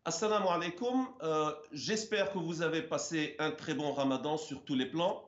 Assalamu alaikum. J'espère que vous avez passé un très bon ramadan sur tous les plans.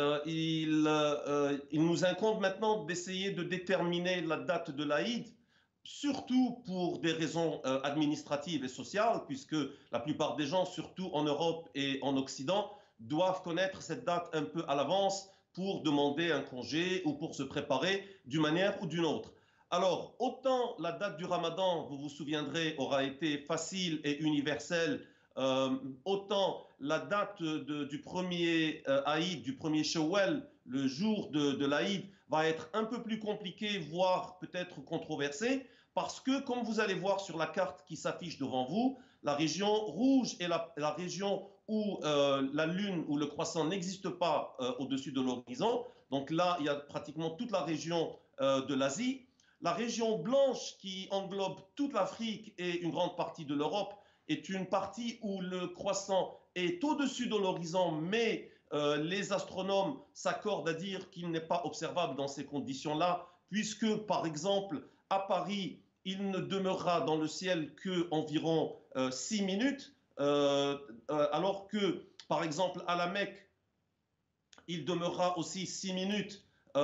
Il nous incombe maintenant d'essayer de déterminer la date de l'Aïd, surtout pour des raisons administratives et sociales, puisque la plupart des gens, surtout en Europe et en Occident, doivent connaître cette date un peu à l'avance pour demander un congé ou pour se préparer d'une manière ou d'une autre. Alors, autant la date du Ramadan, vous vous souviendrez, aura été facile et universelle, autant la date du premier Aïd, du premier Shawwal, le jour de l'Aïd, va être un peu plus compliquée, voire peut-être controversée, parce que, comme vous allez voir sur la carte qui s'affiche devant vous, la région rouge est la région où la lune ou le croissant n'existe pas au-dessus de l'horizon. Donc là, il y a pratiquement toute la région de l'Asie. La région blanche qui englobe toute l'Afrique et une grande partie de l'Europe est une partie où le croissant est au-dessus de l'horizon, mais les astronomes s'accordent à dire qu'il n'est pas observable dans ces conditions-là, puisque, par exemple, à Paris, il ne demeurera dans le ciel qu'environ 6 minutes, alors que, par exemple, à la Mecque, il demeurera aussi 6 minutes.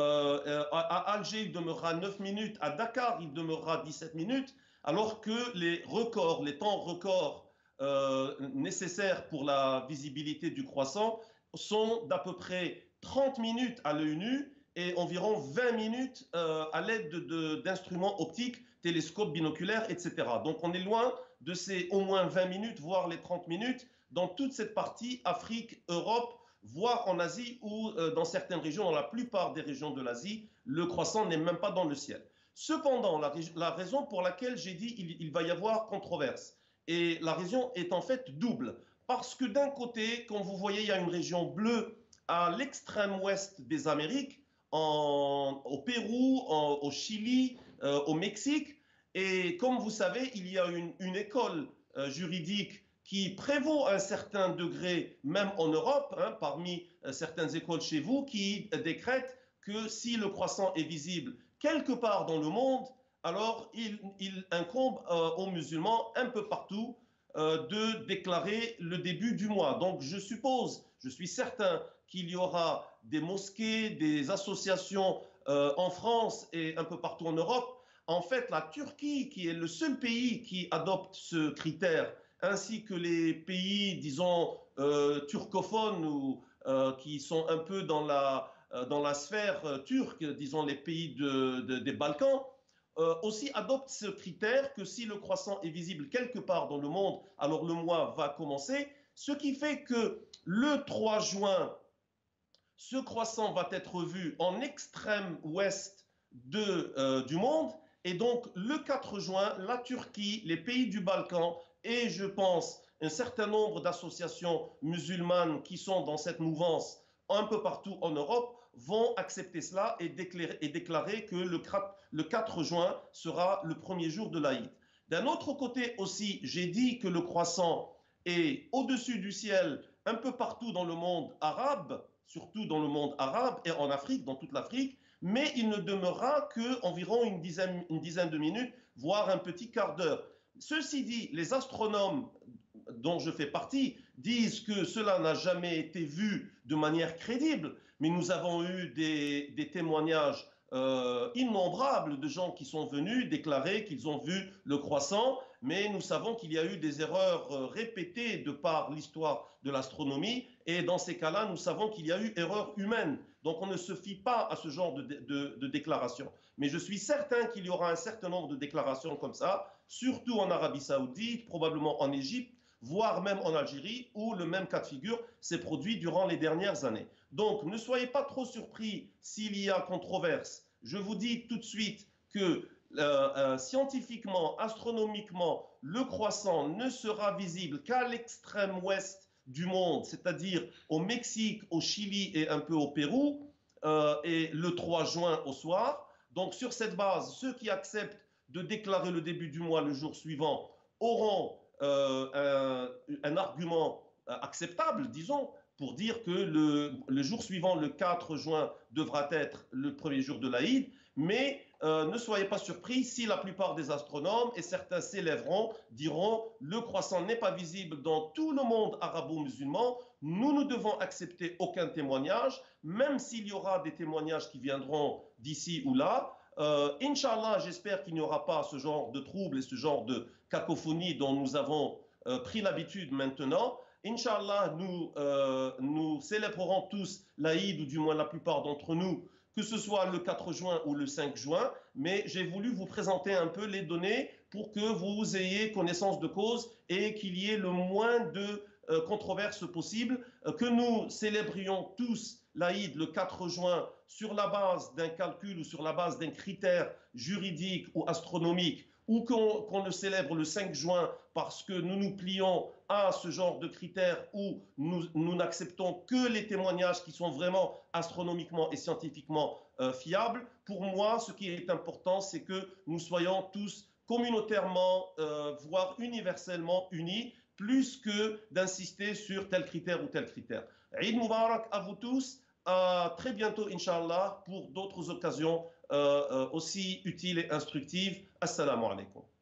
À Alger, il demeurera 9 minutes. À Dakar, il demeurera 17 minutes. Alors que les records, les temps records nécessaires pour la visibilité du croissant sont d'à peu près 30 minutes à l'œil nu et environ 20 minutes à l'aide d'instruments optiques, télescopes binoculaires, etc. Donc on est loin de ces au moins 20 minutes, voire les 30 minutes, dans toute cette partie Afrique, Europe, voire en Asie ou dans certaines régions, dans la plupart des régions de l'Asie, le croissant n'est même pas dans le ciel. Cependant, la raison pour laquelle j'ai dit il va y avoir controverse, et la raison est en fait double. Parce que d'un côté, comme vous voyez, il y a une région bleue à l'extrême ouest des Amériques, au Pérou, au Chili, au Mexique. Et comme vous savez, il y a une école juridique qui prévaut à un certain degré, même en Europe, hein, parmi certaines écoles chez vous, qui décrètent que si le croissant est visible quelque part dans le monde, alors il incombe aux musulmans un peu partout de déclarer le début du mois. Donc je suppose, je suis certain qu'il y aura des mosquées, des associations en France et un peu partout en Europe. En fait, la Turquie, qui est le seul pays qui adopte ce critère, ainsi que les pays, disons, turcophones ou qui sont un peu dans la sphère turque, disons les pays des Balkans, aussi adoptent ce critère que si le croissant est visible quelque part dans le monde, alors le mois va commencer, ce qui fait que le 3 juin, ce croissant va être vu en extrême ouest du monde. Et donc, le 4 juin, la Turquie, les pays du Balkan et, je pense, un certain nombre d'associations musulmanes qui sont dans cette mouvance un peu partout en Europe vont accepter cela et déclarer que le 4 juin sera le premier jour de l'Aïd. D'un autre côté aussi, j'ai dit que le croissant est au-dessus du ciel un peu partout dans le monde arabe, surtout dans le monde arabe et en Afrique, dans toute l'Afrique, mais il ne demeurera qu'environ une dizaine de minutes, voire un petit quart d'heure. Ceci dit, les astronomes dont je fais partie disent que cela n'a jamais été vu de manière crédible, mais nous avons eu des témoignages innombrables de gens qui sont venus déclarer qu'ils ont vu le croissant, mais nous savons qu'il y a eu des erreurs répétées de par l'histoire de l'astronomie, et dans ces cas-là, nous savons qu'il y a eu erreur humaine. Donc on ne se fie pas à ce genre de déclarations. Mais je suis certain qu'il y aura un certain nombre de déclarations comme ça, surtout en Arabie Saoudite, probablement en Égypte, voire même en Algérie, où le même cas de figure s'est produit durant les dernières années. Donc, ne soyez pas trop surpris s'il y a controverse. Je vous dis tout de suite que scientifiquement, astronomiquement, le croissant ne sera visible qu'à l'extrême ouest du monde, c'est-à-dire au Mexique, au Chili et un peu au Pérou, et le 3 juin au soir. Donc, sur cette base, ceux qui acceptent de déclarer le début du mois le jour suivant auront un argument acceptable, disons, pour dire que le jour suivant, le 4 juin, devra être le premier jour de l'Aïd. Mais ne soyez pas surpris si la plupart des astronomes, et certains s'élèveront, diront le croissant n'est pas visible dans tout le monde arabo-musulman, nous ne devons accepter aucun témoignage, même s'il y aura des témoignages qui viendront d'ici ou là. Inch'Allah, j'espère qu'il n'y aura pas ce genre de troubles et ce genre de cacophonie dont nous avons pris l'habitude maintenant. Inch'Allah, nous célébrerons tous l'Aïd, ou du moins la plupart d'entre nous, que ce soit le 4 juin ou le 5 juin, mais j'ai voulu vous présenter un peu les données pour que vous ayez connaissance de cause et qu'il y ait le moins de controverses possibles, que nous célébrions tous l'Aïd le 4 juin sur la base d'un calcul ou sur la base d'un critère juridique ou astronomique, ou qu'on le célèbre le 5 juin parce que nous nous plions à ce genre de critères où nous n'acceptons que les témoignages qui sont vraiment astronomiquement et scientifiquement fiables. Pour moi, ce qui est important, c'est que nous soyons tous communautairement, voire universellement unis, plus que d'insister sur tel critère ou tel critère. Eid Mubarak à vous tous. À très bientôt, Inch'Allah, pour d'autres occasions aussi utiles et instructives. Assalamu alaikum.